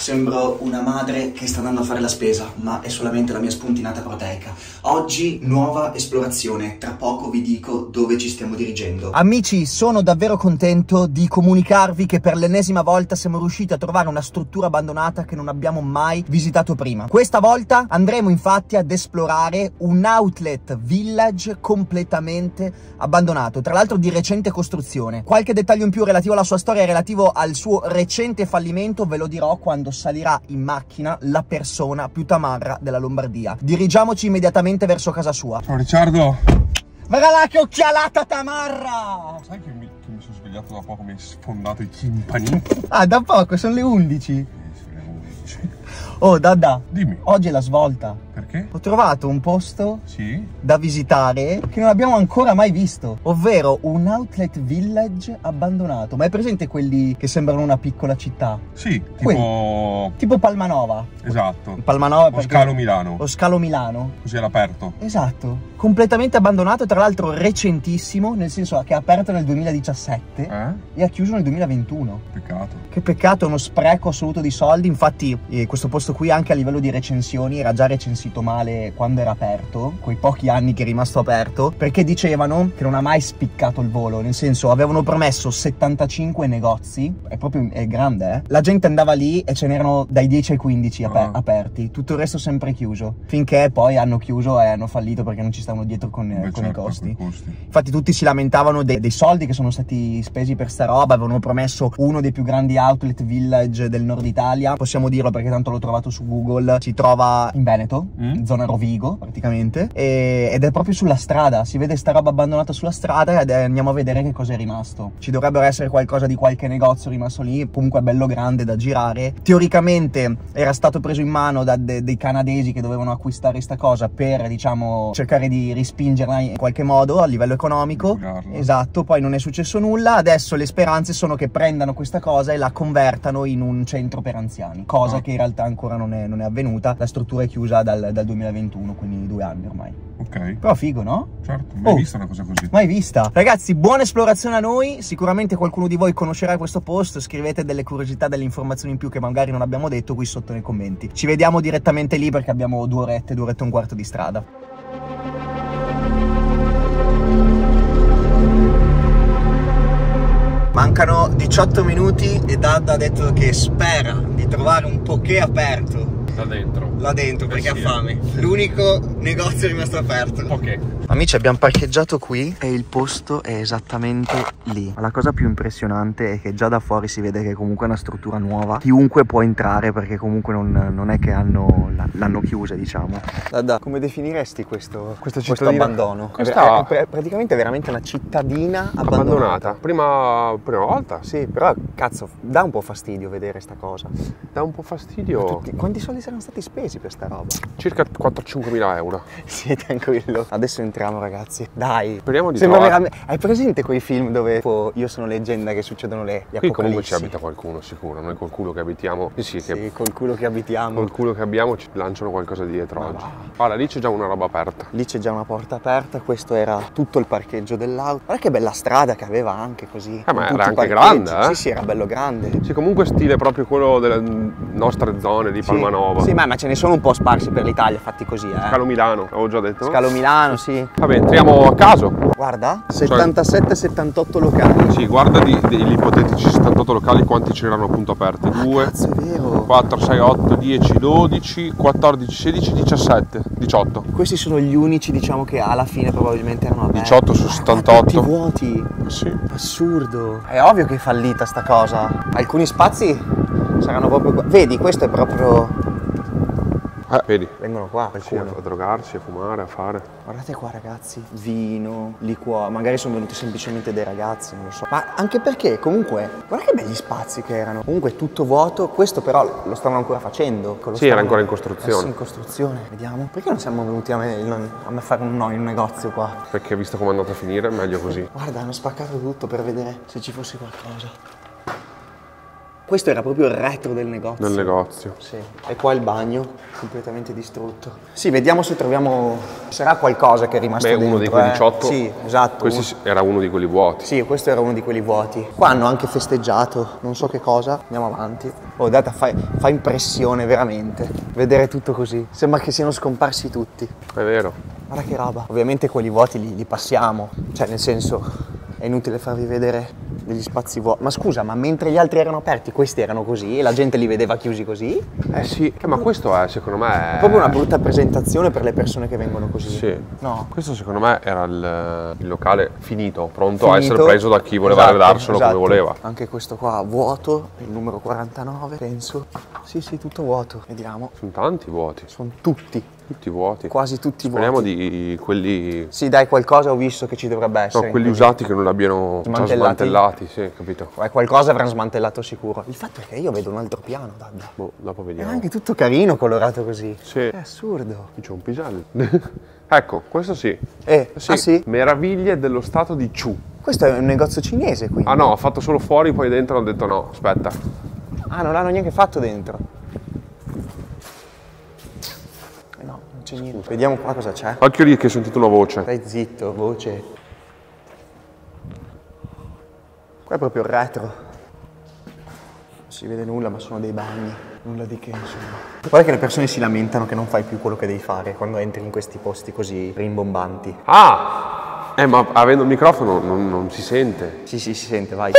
Sembro una madre che sta andando a fare la spesa, ma è solamente la mia spuntinata proteica. Oggi nuova esplorazione, tra poco vi dico dove ci stiamo dirigendo. Amici, sono davvero contento di comunicarvi che per l'ennesima volta siamo riusciti a trovare una struttura abbandonata che non abbiamo mai visitato prima. Questa volta andremo infatti ad esplorare un outlet village completamente abbandonato, tra l'altro di recente costruzione. Qualche dettaglio in più relativo alla sua storia e relativo al suo recente fallimento ve lo dirò quando salirà in macchina la persona più tamarra della Lombardia. Dirigiamoci immediatamente verso casa sua. Ciao Ricciardo! Guarda là che occhialata tamarra! Sai che mi sono svegliato da poco, mi hai sfondato i timpani? Ah, da poco, sono le 11. Sono le 11. Oh, Dada, dimmi. Oggi è la svolta. Perché? Ho trovato un posto Sì? da visitare che non abbiamo ancora mai visto, ovvero un outlet village abbandonato. Ma è presente quelli che sembrano una piccola città? Sì, tipo Palmanova. Esatto. Palmanova O Scalo Milano. O Scalo Milano. Così all'aperto. Esatto. Completamente abbandonato, tra l'altro recentissimo, nel senso che è aperto nel 2017 e ha chiuso nel 2021. Peccato. Che peccato, è uno spreco assoluto di soldi. Infatti questo posto qui anche a livello di recensioni era già recensito male quando era aperto, quei pochi anni che è rimasto aperto, perché dicevano che non ha mai spiccato il volo, nel senso avevano promesso 75 negozi, è grande La gente andava lì e ce n'erano dai 10 ai 15 aperti, tutto il resto sempre chiuso, finché poi hanno chiuso e hanno fallito perché non ci stavano dietro con i costi. Infatti tutti si lamentavano dei soldi che sono stati spesi per sta roba. Avevano promesso uno dei più grandi outlet village del nord Italia, possiamo dirlo perché tanto l'ho trovato su Google, si trova in Veneto, zona Rovigo praticamente, ed è proprio sulla strada, si vede sta roba abbandonata sulla strada ed andiamo a vedere che cosa è rimasto. Ci dovrebbero essere qualcosa di qualche negozio rimasto lì, comunque è bello grande da girare. Teoricamente era stato preso in mano da dei canadesi che dovevano acquistare sta cosa per, diciamo, cercare di rispingerla in qualche modo a livello economico. Esatto, poi non è successo nulla. Adesso le speranze sono che prendano questa cosa e la convertano in un centro per anziani, cosa che in realtà ancora non è avvenuta. La struttura è chiusa dal 2021, quindi 2 anni ormai. Ok. Però figo, no? Certo, mai vista una cosa così. Mai vista. Ragazzi, buona esplorazione a noi. Sicuramente qualcuno di voi conoscerà questo posto. Scrivete delle curiosità, delle informazioni in più che magari non abbiamo detto qui sotto nei commenti. Ci vediamo direttamente lì perché abbiamo 2 orette e un quarto di strada. Mancano 18 minuti e Dad ha detto che spera di trovare un poké aperto. Là dentro perché ha fame. L'unico negozio è rimasto aperto. Ok. Amici, abbiamo parcheggiato qui e il posto è esattamente lì. Ma la cosa più impressionante è che già da fuori si vede che comunque è una struttura nuova. Chiunque può entrare perché comunque non è che l'hanno chiusa, diciamo. Dada, come definiresti questo abbandono? Questa è praticamente veramente una cittadina abbandonata. Prima volta? Sì, però cazzo, dà un po' fastidio vedere sta cosa. Dà un po' fastidio. Quanti soldi saranno stati spesi per sta roba? Circa 4-5 mila euro. Sì, tranquillo. Adesso entriamo, ragazzi. Dai. Speriamo di Sembra trovare. Hai presente quei film dove Io sono leggenda che succedono gli apocalissi? Qui comunque ci abita qualcuno, sicuro. Noi col culo che abitiamo. Sì, col culo che abitiamo. Col culo che abbiamo ci lanciano qualcosa dietro oggi. Guarda, lì c'è già una roba aperta. Lì c'è già una porta aperta. Questo era tutto il parcheggio dell'auto. Guarda che bella strada che aveva anche così. Ma era anche grande, Sì, era bello grande. Sì, comunque stile proprio quello delle nostre zone di Palmanova. Sì, ma ce ne sono un po' sparsi per l'Italia, fatti così, Scalo Milano, avevo già detto. Scalo Milano, sì. Vabbè, entriamo a caso. Guarda, 77-78 locali. Sì, guarda degli ipotetici 78 locali quanti c'erano appunto aperti. 2, cazzo, è vero. 4, 6, 8, 10, 12, 14, 16, 17, 18. Questi sono gli unici, diciamo, che alla fine probabilmente erano aperti. 18 su 78. Tutti vuoti. Sì. Assurdo. È ovvio che è fallita sta cosa. Alcuni spazi saranno proprio qua. Vedi, questo è proprio... Vedi? Vengono qua, Sì, a drogarsi, a fumare, a fare. Guardate qua, ragazzi, vino, liquore, magari sono venuti semplicemente dei ragazzi, non lo so. Ma anche perché comunque, guarda che belli spazi che erano. Comunque tutto vuoto, questo però lo stavano ancora facendo. Era ancora in costruzione. Sì, in costruzione, vediamo. Perché non siamo venuti a me fare un negozio qua? Perché visto come è andato a finire, meglio così. Guarda, hanno spaccato tutto per vedere se ci fosse qualcosa. Questo era proprio il retro del negozio. Del negozio. Sì. E qua il bagno. completamente distrutto. Sì, vediamo se troviamo... Sarà qualcosa che è rimasto dentro. Uno di quei 18. Sì, esatto. Questo era uno di quelli vuoti. Sì, questo era uno di quelli vuoti. Qua hanno anche festeggiato, non so che cosa. Andiamo avanti. Oh, data, fa impressione veramente vedere tutto così. Sembra che siano scomparsi tutti. È vero. Guarda che roba. Ovviamente quelli vuoti li passiamo. Cioè, nel senso, è inutile farvi vedere degli spazi vuoti. Ma scusa, ma mentre gli altri erano aperti, questi erano così e la gente li vedeva chiusi così? Eh sì, ma questo è, secondo me... È proprio una brutta presentazione per le persone che vengono così. Sì. No. Questo secondo me era il locale finito, pronto a essere preso da chi voleva darselo come voleva. Anche questo qua vuoto, il numero 49, penso. Sì, tutto vuoto. Vediamo. Sono tanti vuoti. Sono tutti vuoti. Quasi tutti vuoti. Speriamo di quelli... Sì, dai, qualcosa ho visto che ci dovrebbe essere. No, quelli usati che non li abbiano smantellati, sì, capito. Qualcosa avranno smantellato sicuro. Il fatto è che io vedo un altro piano, Dadda. Boh, dopo vediamo. È anche tutto carino colorato così. Sì. È assurdo. Qui c'è un pisello. Ecco, questo sì. Sì. Ah sì? Meraviglie dello stato di Chu. Questo è un negozio cinese, quindi. Ah no, ho fatto solo fuori, poi dentro hanno detto no, aspetta. Ah, non l'hanno neanche fatto dentro. No, non c'è niente. Vediamo qua cosa c'è. Occhio lì che ho sentito una voce. Stai zitto, voce. Qua è proprio il retro. Non si vede nulla, ma sono dei bagni. Nulla di che, insomma. Guarda che le persone si lamentano che non fai più quello che devi fare quando entri in questi posti così rimbombanti. Ah! Ma avendo il microfono non si sente. Sì, si sente, vai.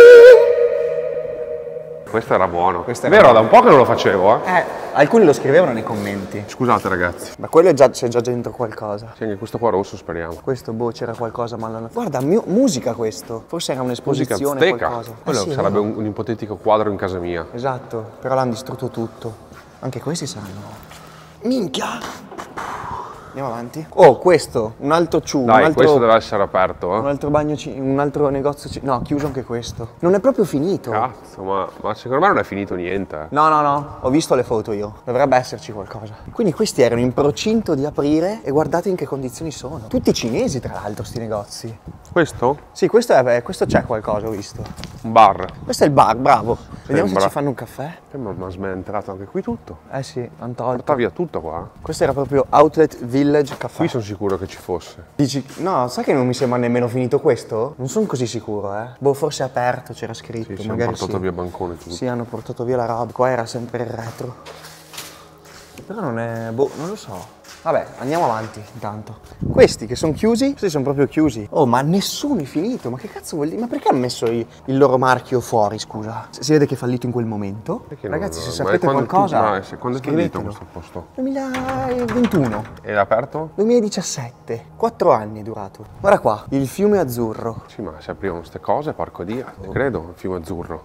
Questo era buono. Questo Vero, da un po' che non lo facevo, Alcuni lo scrivevano nei commenti. Scusate ragazzi. Ma quello c'è già dentro qualcosa. Sì, anche questo qua rosso speriamo. Questo, boh, c'era qualcosa, ma l'hanno... Guarda, musica questo. Forse era un'esposizione, Musica azteca. qualcosa. Quello sì, sarebbe no? un ipotetico quadro in casa mia. Esatto, però l'hanno distrutto tutto. Anche questi saranno... Minchia! Andiamo avanti. Oh, questo, un altro Chu. Dai, questo deve essere aperto, Un altro bagno, un altro negozio. No, chiuso anche questo. Non è proprio finito. Cazzo, ma secondo me non è finito niente. No, ho visto le foto io. Dovrebbe esserci qualcosa. Quindi questi erano in procinto di aprire e guardate in che condizioni sono. Tutti cinesi, tra l'altro, sti negozi. Questo? Sì, questo c'è qualcosa, ho visto. Un bar. Questo è il bar, bravo. Vediamo Sembra. se ci fanno un caffè. Ma ha smantellato anche qui tutto. Eh sì, hanno tolto. Porta via tutto qua. Questo era proprio Outlet Village Caffè. Qui sono sicuro che ci fosse. Dici, no, sai che non mi sembra nemmeno finito questo? Non sono così sicuro, Boh, forse è aperto, c'era scritto. Sì, hanno magari portato via bancone tutto. Sì, hanno portato via la roba. Qua era sempre il retro. Però non è... boh, non lo so. Vabbè, andiamo avanti intanto. Questi che sono chiusi, questi sono proprio chiusi. Oh, ma nessuno è finito. Ma che cazzo vuol dire? Ma perché hanno messo il loro marchio fuori, scusa? Si vede che è fallito in quel momento. Perché ragazzi, se ma sapete qualcosa, quando è fallito questo posto? 2021. È aperto? 2017. 4 anni è durato. Guarda qua, il fiume azzurro. Sì, ma se aprivano queste cose, porco Dio, credo, il fiume azzurro.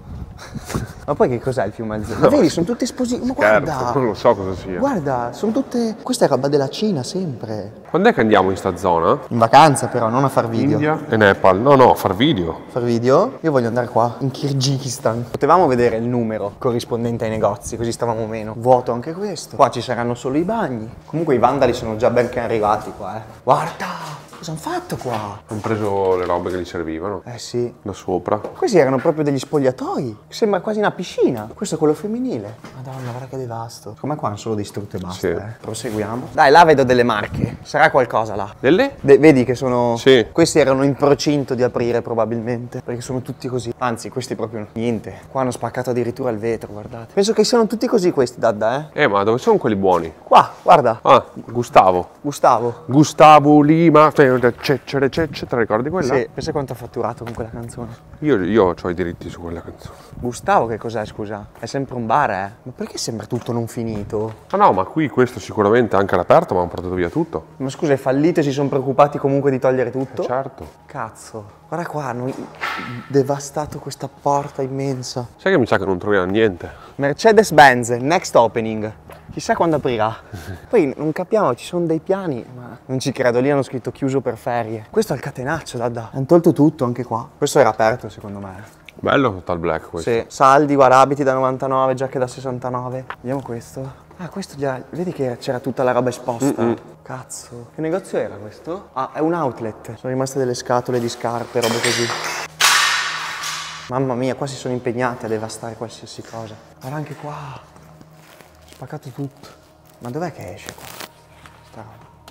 Ma poi che cos'è il fiume azzurro? Ma vedi, sono tutte esposizioni. Ma guarda! Scherzo, non lo so cosa sia. Guarda, sono tutte... Questa è roba della Cina, sempre. Quando è che andiamo in sta zona? In vacanza però, non a far video. India e Nepal. No, a far video. Far video? Io voglio andare qua, in Kirghizistan. Potevamo vedere il numero corrispondente ai negozi, così stavamo meno. Vuoto anche questo. Qua ci saranno solo i bagni. Comunque i vandali sono già ben che arrivati qua, Guarda! Cosa hanno fatto qua? Hanno preso le robe che gli servivano. Eh sì. Da sopra. Questi erano proprio degli spogliatoi. Sembra quasi una piscina. Questo è quello femminile. Madonna, guarda che devasto. Come qua hanno solo distrutto e basta, Sì. Proseguiamo. Dai, là vedo delle marche. Sarà qualcosa là. Delle? Vedi che sono... Sì. Questi erano in procinto di aprire probabilmente. Perché sono tutti così. Anzi, questi proprio niente. Qua hanno spaccato addirittura il vetro, guardate. Penso che siano tutti così questi, Dadda, Ma dove sono quelli buoni? Qua, guarda. Ah, Gustavo. Gustavo. Lima. Te ricordi quella? Sì, pensa quanto ha fatturato con quella canzone. Io ho i diritti su quella canzone. Gustavo che cos'è, scusa? È sempre un bar, Ma perché sembra tutto non finito? Ah no, ma qui questo sicuramente anche all'aperto, ma hanno portato via tutto. Ma scusa, è fallito e si sono preoccupati comunque di togliere tutto? Certo. Cazzo. Guarda qua, hanno devastato questa porta immensa. Sai che mi sa che non troviamo niente? Mercedes-Benz, next opening. Chissà quando aprirà. Poi non capiamo, ci sono dei piani, ma non ci credo, lì hanno scritto chiuso per ferie. Questo è il catenaccio, Dadda. Hanno tolto tutto anche qua. Questo era aperto secondo me. Bello Total Black questo. Sì, saldi, guarda, abiti da 99, giacche da 69. Vediamo questo. Ah, questo già, vedi che c'era tutta la roba esposta. Cazzo. Che negozio era questo? Ah, è un outlet. Sono rimaste delle scatole di scarpe, robe così. Mamma mia, qua si sono impegnati a devastare qualsiasi cosa. Guarda anche qua. Spaccato tutto. Ma dov'è che esce qua? Sta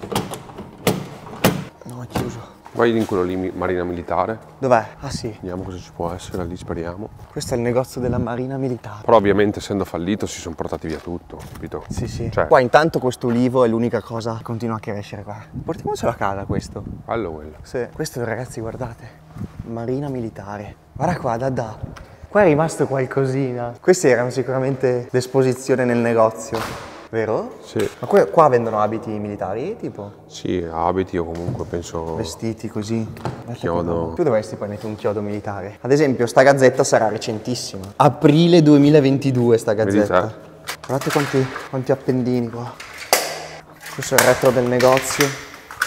roba. No, è chiuso. Vai in quello lì, Marina Militare. Dov'è? Ah sì. Vediamo cosa ci può essere, lì speriamo. Questo è il negozio della Marina Militare. Però ovviamente essendo fallito si sono portati via tutto, capito? Sì, sì. Cioè, Qua intanto questo ulivo è l'unica cosa che continua a crescere qua. Portiamocelo a casa questo. bello quello. Sì. Questo ragazzi guardate. Marina Militare. Guarda qua, da. Qua è rimasto qualcosina. Questi erano sicuramente l'esposizione nel negozio. Vero? Sì. Ma qua vendono abiti militari, tipo? Sì, abiti o comunque penso... Vestiti così. Chiodo. Tu dovresti poi mettere un chiodo militare. Ad esempio, sta gazzetta sarà recentissima. Aprile 2022 sta gazzetta. Vedi Guardate quanti appendini qua. Questo è il retro del negozio.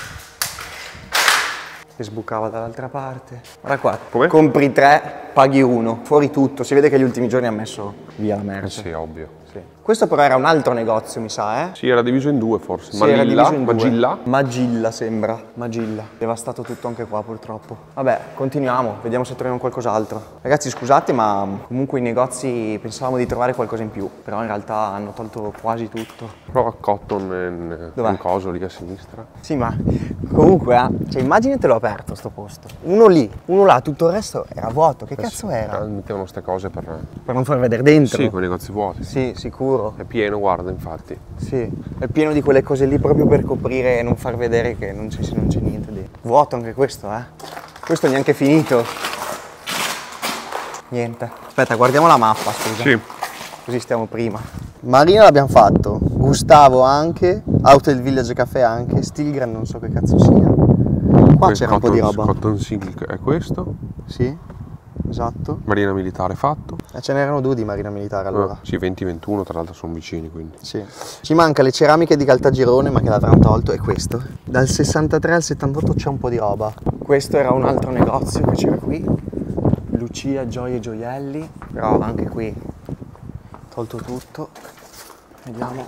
Che sbucava dall'altra parte. Guarda qua. Come? Compri 3, paghi 1. Fuori tutto. Si vede che gli ultimi giorni ha messo via la merce. Sì, ovvio. Sì. Questo però era un altro negozio, mi sa, Sì, era diviso in due forse. Sì, era diviso in due. Magilla? Magilla sembra, Magilla. Devastato tutto anche qua purtroppo. Vabbè, continuiamo, vediamo se troviamo qualcos'altro. Ragazzi scusate, ma comunque i negozi pensavamo di trovare qualcosa in più, però in realtà hanno tolto quasi tutto. Prova Cotton in coso lì a sinistra. Sì, ma comunque, cioè immaginatelo aperto sto posto. Uno lì, uno là, tutto il resto era vuoto. Che cazzo era? Mettevano queste cose per non far vedere dentro. Sì, quei negozi vuoti. Sì, sicuro. È pieno, guarda, infatti. Sì, è pieno di quelle cose lì proprio per coprire e non far vedere che non c'è niente dentro. Vuoto anche questo, Questo neanche finito. Niente. Aspetta, guardiamo la mappa, scusa. Sì. Così stiamo prima. Marina l'abbiamo fatto, Gustavo anche, Hotel Village Café anche, Stilgren non so che cazzo sia. Qua c'era un po' di roba. Cotton Silk è questo? Sì, esatto. Marina Militare fatto. Ce n'erano due di Marina Militare allora. Sì, 20-21 tra l'altro sono vicini quindi. Sì. Ci manca le ceramiche di Caltagirone ma che l'avranno tolto e questo. Dal 63 al 78 c'è un po' di roba. Questo era un altro negozio che c'era qui. Lucia Gioie e Gioielli. Però anche qui tolto tutto. Vediamo.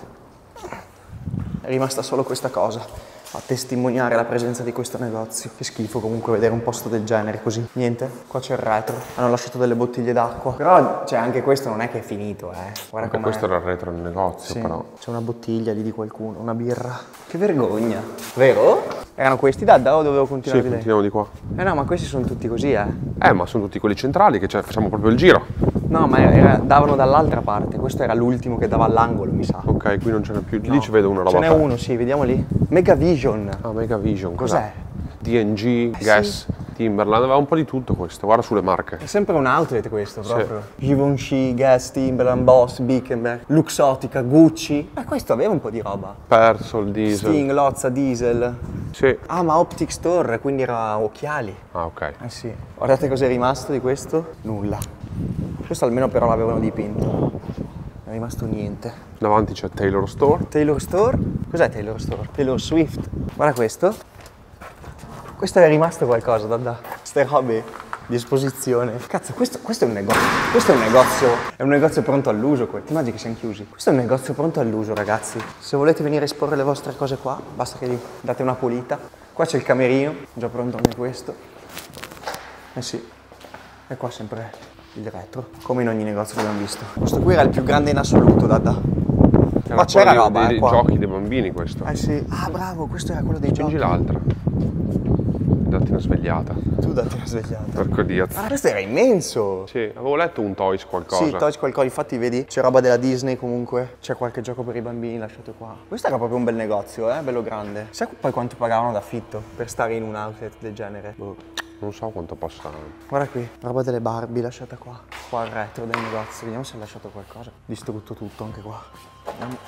È rimasta solo questa cosa a testimoniare la presenza di questo negozio. Che schifo comunque vedere un posto del genere così. Niente, qua c'è il retro. Hanno lasciato delle bottiglie d'acqua. Però, cioè, anche questo non è che è finito, Guarda com'è. Questo era il retro del negozio, sì, però. C'è una bottiglia lì di qualcuno, una birra. Che vergogna. Vero? Erano questi da o dovevo continuare Sì, di continuiamo di qua. No, ma questi sono tutti così, ma sono tutti quelli centrali che facciamo proprio il giro. No, ma davano dall'altra parte. Questo era l'ultimo che dava all'angolo, mi sa. Ok, qui non ce n'è più. No. Lì ci vedo una roba. Ce n'è uno, sì, vediamo lì. Megavision. Ah, Megavision. Cos'è? D&G, Guess, sì. Timberland, aveva un po' di tutto questo. Guarda sulle marche. È sempre un outlet questo, proprio. Givenchy, Guess, Timberland, Boss, Bickenberg, Luxottica, Gucci. Questo aveva un po' di roba. Persol, Diesel. Sting, Lozza, Diesel. Sì. Ah, ma Optic Store, quindi era occhiali. Ah, ok. Sì. Guardate cos'è rimasto di questo? Nulla. Questo almeno però l'avevano dipinto. Non è rimasto niente. Davanti c'è Taylor Store. Taylor Store? Cos'è Taylor Store? Taylor Swift. Guarda questo. Questo è rimasto qualcosa, ste robe di esposizione. Cazzo, questo è un negozio. Questo è un negozio pronto all'uso. Ti immagini che siamo chiusi? Questo è un negozio pronto all'uso, ragazzi. Se volete venire a esporre le vostre cose qua, basta che gli date una pulita. Qua c'è il camerino, già pronto anche questo. Sì. E qua sempre il retro, come in ogni negozio che abbiamo visto. Questo qui era il più grande in assoluto, Ma c'era roba, dei qua. giochi dei bambini questo. Sì. Ah, bravo, questo era quello dei giochi. Spingi l'altra. Datti una svegliata. Tu datti una svegliata. Porco Dio. Ah, questo era immenso. Sì, avevo letto un Toys qualcosa. Sì, Toys qualcosa, infatti vedi, c'è roba della Disney comunque, c'è qualche gioco per i bambini lasciato qua. Questo era proprio un bel negozio, bello grande. Sai poi quanto pagavano d'affitto per stare in un outlet del genere? Boh. Non so quanto possa. Guarda qui, roba delle Barbie lasciata qua. Qua al retro del negozio, vediamo se ha lasciato qualcosa. Distrutto tutto anche qua. Vediamo.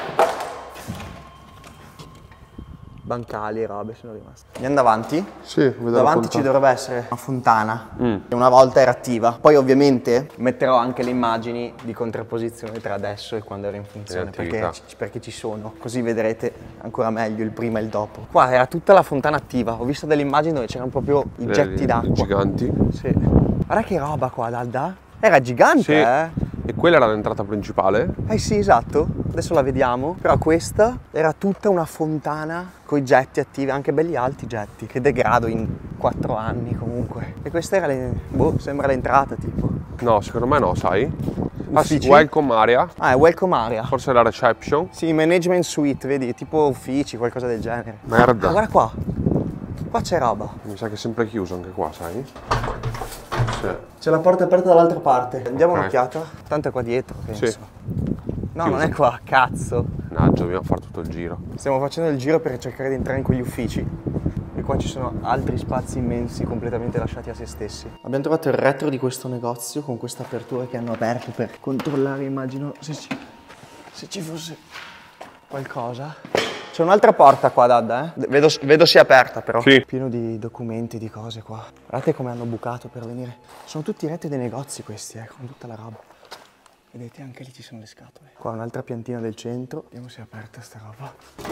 Bancali e robe sono rimaste. Andiamo davanti? Sì, vedo davanti ci dovrebbe essere una fontana che una volta era attiva. Poi ovviamente metterò anche le immagini di contrapposizione tra adesso e quando era in funzione perché ci sono, così vedrete ancora meglio il prima e il dopo. Qua era tutta la fontana attiva, ho visto delle immagini dove c'erano proprio i getti d'acqua giganti. Sì. Guarda che roba qua, era gigante, sì. E quella era l'entrata principale? Sì, esatto. Adesso la vediamo. Però questa era tutta una fontana con i getti attivi, anche belli alti i getti. Che degrado in 4 anni comunque. E questa era sembra l'entrata tipo. No, secondo me no, sai? uffici? Welcome area. Ah, è welcome area. Forse è la reception. Sì, management suite, vedi, tipo uffici, qualcosa del genere. Merda. Ah, guarda qua. Qua c'è roba. Mi sa che è sempre chiuso anche qua, sai? Sì. C'è la porta aperta dall'altra parte. Diamo Ok. un'occhiata. Tanto è qua dietro, penso. Sì. No, Chiuso. non è qua, cazzo. Mannaggia, dobbiamo fare tutto il giro. Stiamo facendo il giro per cercare di entrare in quegli uffici. E qua ci sono altri spazi immensi completamente lasciati a se stessi. Abbiamo trovato il retro di questo negozio con questa apertura che hanno aperto per controllare, immagino, se ci fosse qualcosa. C'è un'altra porta qua, Dadda, eh? Vedo sia aperta però. Sì. Pieno di documenti, di cose qua. Guardate come hanno bucato per venire. Sono tutti retti dei negozi questi, con tutta la roba. Vedete, anche lì ci sono le scatole. Qua un'altra piantina del centro. Vediamo se è aperta sta roba.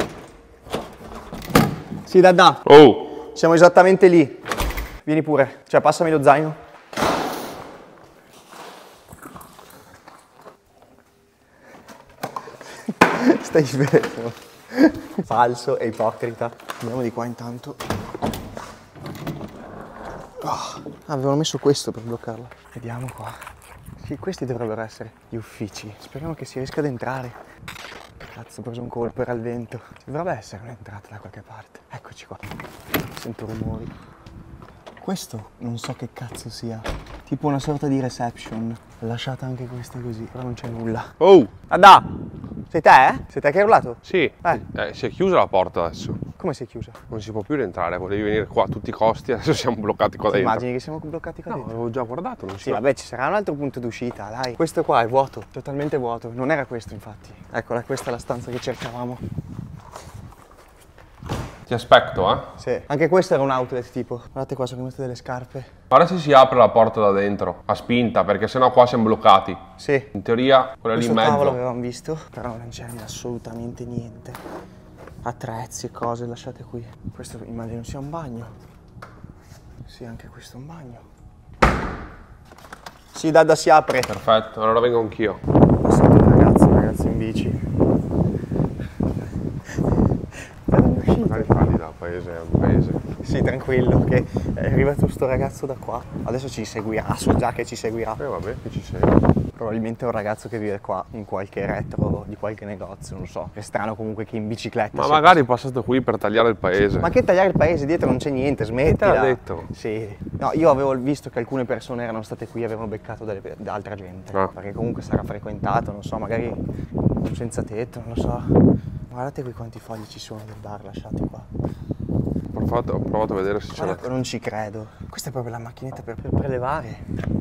Sì, Dadda. Oh! Siamo esattamente lì. Vieni pure. Cioè, passami lo zaino. Stai sveglio. Falso e ipocrita. Andiamo di qua intanto. Avevano messo questo per bloccarlo. Vediamo qua. Sì, questi dovrebbero essere gli uffici. Speriamo che si riesca ad entrare. Cazzo, ho preso un colpo, era il vento. Ci dovrebbe essere un'entrata da qualche parte. Eccoci qua. Sento rumori. Questo non so che cazzo sia. Tipo una sorta di reception. Lasciata anche questa così, però non c'è nulla. Oh! Adà! Sei te, eh? Sei te che hai urlato? Sì. Si è chiusa la porta adesso. Come si è chiusa? Non si può più rientrare, volevi venire qua a tutti i costi, adesso siamo bloccati qua Ti dentro. immagini che siamo bloccati qua No, dentro? avevo già guardato, non Sì, si va. vabbè, ci sarà un altro punto d'uscita, dai. Questo qua è vuoto, totalmente vuoto. Non era questo, infatti. Eccola, questa è la stanza che cercavamo. Ti aspetto, eh. Sì. Anche questo era un outlet, tipo. Guardate qua, sono rimasti delle scarpe. Guarda se si apre la porta da dentro, a spinta, perché sennò qua siamo bloccati. Sì. In teoria, quella lì in Questo tavolo mezzo. l'avevamo visto, però non c'è assolutamente niente. Attrezzi e cose lasciate qui. Questo immagino sia un bagno. Sì, anche questo è un bagno. Sì, Dadda, si apre. Perfetto, allora vengo anch'io. Passate un ragazzo in bici. Magari parli da paese a paese. Sì, tranquillo, che è arrivato sto ragazzo da qua. Adesso ci seguirà, so già che ci seguirà. Vabbè, che ci sei. Probabilmente è un ragazzo che vive qua, in qualche retro di qualche negozio, non so. È strano comunque che in bicicletta. Ma magari è passato qui per tagliare il paese. Ma che tagliare il paese? Dietro non c'è niente, smettila. Te l'ha detto? Sì. No, io avevo visto che alcune persone erano state qui e avevano beccato da altra gente. Ah. Perché comunque sarà frequentato, non so, magari un senza tetto, non lo so. Guardate qui quanti fogli ci sono del bar lasciati qua. Ho provato a vedere se c'era. Guarda, non ci credo. Questa è proprio la macchinetta per prelevare.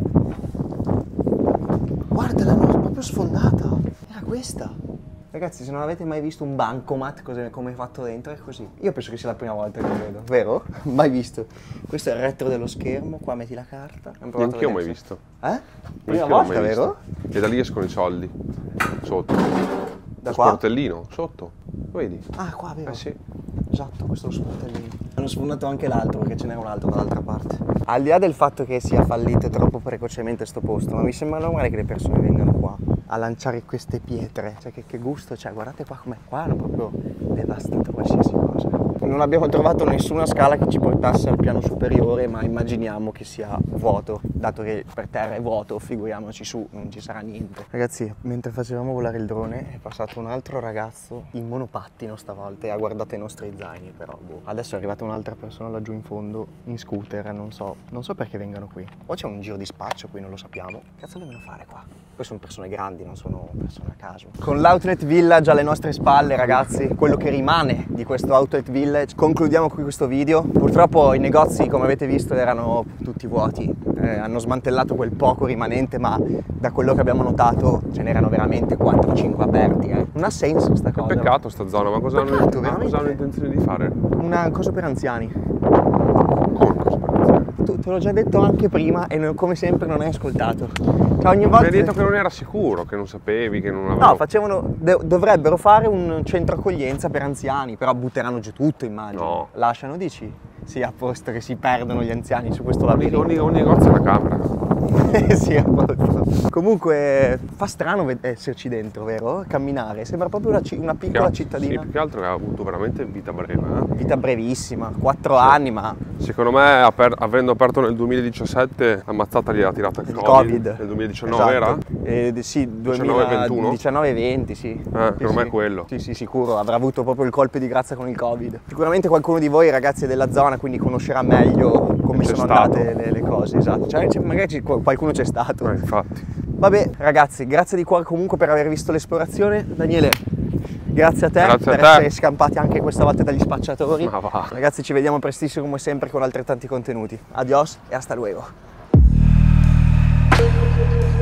Guarda, l'hanno proprio sfondata. Era questa. Ragazzi, se non avete mai visto un bancomat come è fatto dentro, è così. Io penso che sia la prima volta che lo vedo, vero? Mai visto. Questo è il retro dello schermo, qua metti la carta. Neanche io ho mai visto. Eh? Prima Neanche io l'ho volta, mai vero? visto. E da lì escono i soldi. Sotto. Da Lo qua? sportellino, sotto. Lo vedi? Ah, qua, vero? Eh sì. Esatto, questo è lo sportellino. Hanno sfondato anche l'altro, perché ce n'era un altro dall'altra parte. Al di là del fatto che sia fallito troppo precocemente sto posto, ma mi sembra normale che le persone vengano qua a lanciare queste pietre. Cioè, che gusto c'è, guardate qua com'è. Qua hanno proprio devastato qualsiasi cosa. Non abbiamo trovato nessuna scala che ci portasse al piano superiore, ma immaginiamo che sia vuoto. Dato che per terra è vuoto, figuriamoci su, non ci sarà niente. Ragazzi, mentre facevamo volare il drone è passato un altro ragazzo in monopattino stavolta e ha guardato i nostri zaini, però boh. Adesso è arrivata un'altra persona laggiù in fondo in scooter, non so perché vengano qui. O c'è un giro di spaccio qui, non lo sappiamo. Che cazzo devono fare qua? Poi sono persone grandi, non sono persone a caso. Con l'Outlet Village alle nostre spalle, ragazzi, quello che rimane di questo Outlet Village, concludiamo qui questo video. Purtroppo i negozi, come avete visto, erano tutti vuoti. Hanno smantellato quel poco rimanente, ma da quello che abbiamo notato ce n'erano veramente 4-5 aperti. Non ha senso sta cosa. Peccato sta zona, ma cosa Peccato, hanno veramente. intenzione di fare? Una cosa per anziani. Come cosa per anziani? Te l'ho già detto anche prima e come sempre non hai ascoltato. Cioè, ogni volta... Mi hai detto che non era sicuro, che non sapevi, che non avevano... No, dovrebbero fare un centro accoglienza per anziani, però butteranno giù tutto, immagino. No. Lasciano, dici? Sì, a posto che si perdono gli anziani su questo labirinto. Ogni negozio è una camera. Sì, appunto. Comunque fa strano esserci dentro, vero? Camminare, sembra proprio una piccola cittadina. Sì, più che altro che ha avuto veramente vita breve. Vita brevissima, 4 anni, ma... Secondo me, avendo aperto nel 2017, l'ammazzata gli ha tirata il Covid. Nel 2019 esatto. Era? Sì, 19-21? 19-20, sì. Per me è quello. Sì, sì, sicuro, avrà avuto proprio il colpo di grazia con il Covid. Sicuramente qualcuno di voi, ragazzi, è della zona, quindi conoscerà meglio come sono andate le cose, esatto. Cioè, magari qualcuno c'è stato. Infatti. Vabbè, ragazzi, grazie di cuore comunque per aver visto l'esplorazione. Daniele, grazie a te Grazie per essere scampati anche questa volta dagli spacciatori. Ma va. Ragazzi, ci vediamo prestissimo come sempre con altrettanti contenuti. Adios e hasta luego.